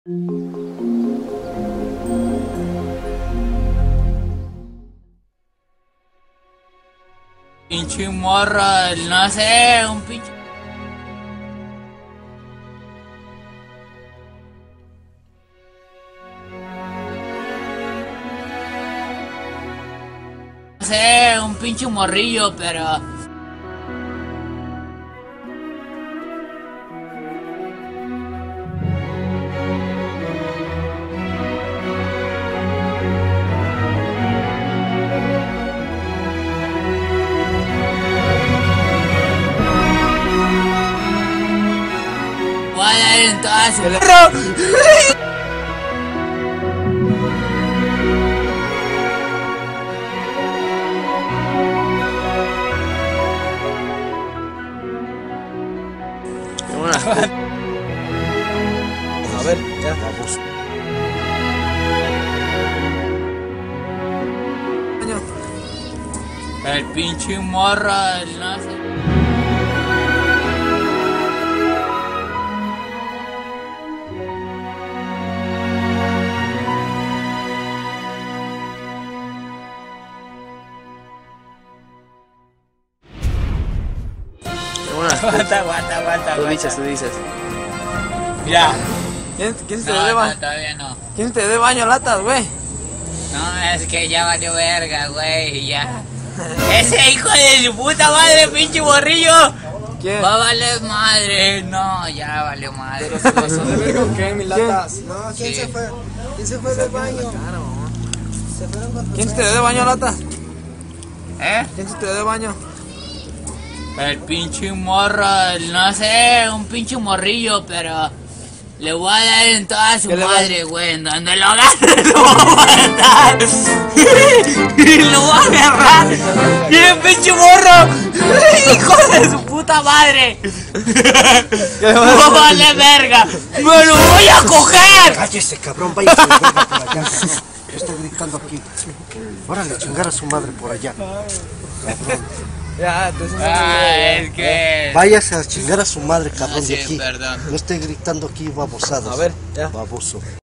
Pinche morro, no sé, un pinche... No sé, un pinche morrillo, pero... Voy a dar en toda su... A ver, ya vamos. El pinche morro, no sé... Aguanta. Tú dices. Mira. ¿Quién se te No, dé baño? no, todavía no. ¿Quién te dé baño latas, güey? No, es que ya valió verga, güey, ya. Ese hijo de su puta madre, pinche borrillo. ¿Quién? Va a valer madre. No, ya valió madre. ¿De verga o qué, mis latas? No, ¿quién Sí. se fue? ¿Quién se fue del baño? Se fueron con ¿Quién se te dé baño latas? ¿Eh? ¿Quién se te dé baño? El pinche morro, no sé, un pinche morrillo, pero le voy a dar en toda su ¿Qué le va- madre, güey. En donde lo agarre, lo voy a matar. Lo voy a agarrar. Y el pinche morro, hijo de su puta madre. No vale verga. Me lo voy a coger. Cállese, cabrón, váyase de verga por allá, cabrón. Yo estoy gritando aquí. Órale, chingar a su madre por allá. Ya, entonces... Es que... Váyase a chingar a su madre, cabrón, Ah, sí, de aquí. perdón. Yo estoy gritando aquí, babosadas. A ver, ya. Baboso.